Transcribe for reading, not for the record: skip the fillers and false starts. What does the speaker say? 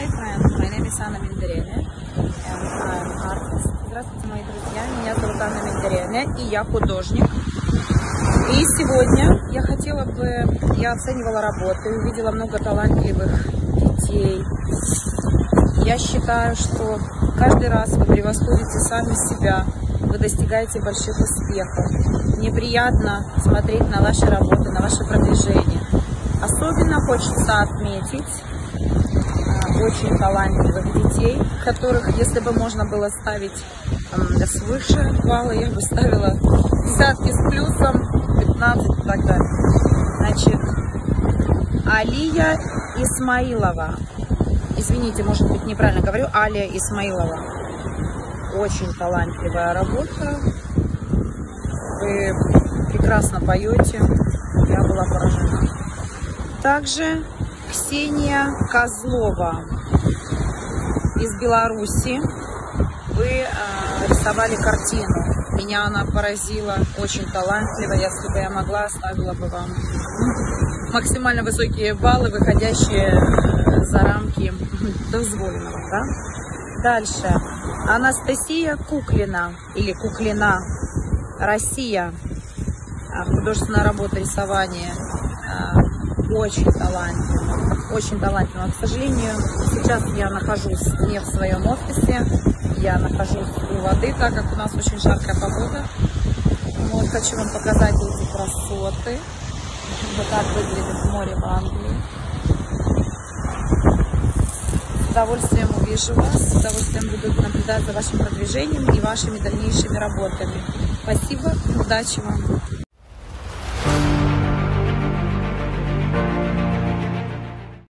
Hi friends, my name is Anna Менделене, and I'm artist. Здравствуйте, мои друзья, меня зовут Анна Менделене, и я художник. И сегодня я оценивала работы, увидела много талантливых детей. Я считаю, что каждый раз вы превосходите сами себя, вы достигаете больших успехов. Мне приятно смотреть на ваши работы, на ваше продвижение. Особенно хочется отметить очень талантливых детей, которых, если бы можно было ставить свыше балла, я бы ставила десятки с плюсом, 15 и так далее. Значит, Алия Исмаилова. Извините, может быть, неправильно говорю. Алия Исмаилова. Очень талантливая работа. Вы прекрасно поете. Я была поражена. Также Ксения Козлова из Беларуси. Вы рисовали картину. Меня она поразила. Очень талантливая. Если бы я могла, оставила бы вам максимально высокие баллы, выходящие за рамки дозволенного. Да? Дальше. Анастасия Куклина или Куклина. Россия. Художественная работа, рисование. Очень талантливо. Очень талантливо. К сожалению, сейчас я нахожусь не в своем офисе. Я нахожусь у воды, так как у нас очень жаркая погода. Вот, хочу вам показать эти красоты. Вот так выглядит море в Англии. С удовольствием увижу вас, с удовольствием буду наблюдать за вашим продвижением и вашими дальнейшими работами. Спасибо, удачи вам!